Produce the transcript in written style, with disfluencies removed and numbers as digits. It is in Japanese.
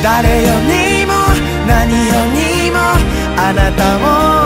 誰よりも何よりもあなたを